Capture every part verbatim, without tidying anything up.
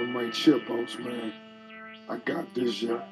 on my chip house, man. I got this, yeah.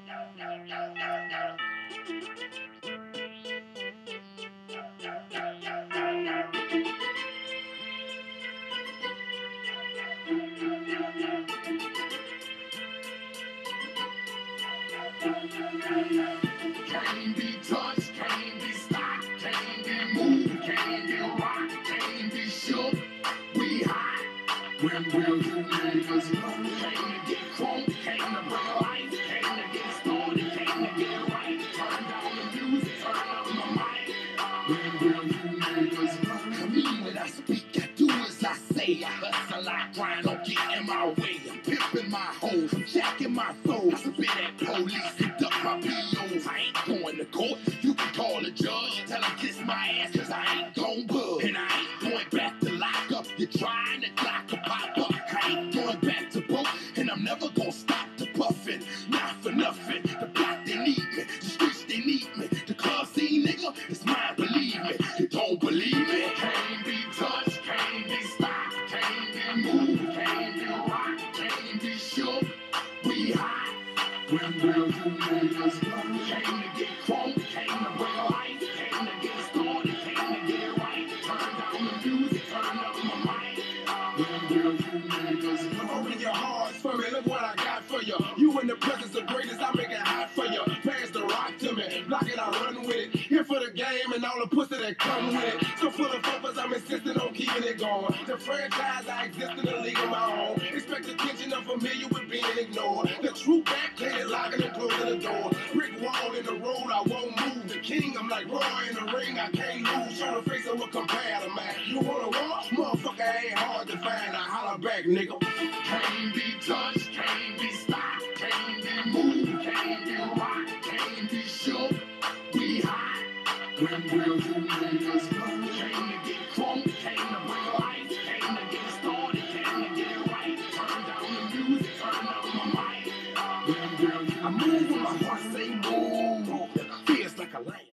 Can't be touched, can't be stopped, can't be moved, can't be rocked, can't be shook. We hot. When will you niggas learn? Came to get crunk, came to bring life, came to get started, came to get right. Turn down the music, turn up my mic. When will you niggas learn? I mean, when I speak, I do as I say. I hustle, I grind, don't get in my way. I'm pimping my hoes, I'm jacking my soul. I spit at police, conduct my P Os. I ain't going to court, you can call a judge. Tell him kiss my ass, cause I ain't gon' bug. And I ain't going back to lock up. You're trying to clock a pop up. I ain't going back to broke, and I'm never gonna stop to puffin'. Not for nothing. The block, they need me. The streets, they need me. The club scene, nigga, it's mine, believe me. You don't believe me? Can't be touched, can't be stopped, can't be moved, can't be rocked, can't be shook. We hot. When will you niggas learn? Came to get crunk, came to bring life, came to get started, came to get right. Turn down the music, turn up my mic. When will you niggas learn? Open your hearts for me, look what I got for you. You in the presence of greatness, I make it hot for you. Pass the rock to me, block it, I run with it. Here for the game and all the pussy that come with it. So full of focus, I'm insisting on keeping it going. The franchise, I exist in a league of my own. Expect attention, I'm familiar with being ignored. The true back, clean locking and closing the door. Brick wall in the road, I won't move. The king, I'm like Roy in the ring, I can't lose. Show the face of what compare to man. You wanna war? Motherfucker ain't hard to find. I holler back, nigga. Can't be touched, can't be stopped, can't be moved, can't be rocked, can't be shook. We hot. When will you niggas learn? Came to get crunk, came to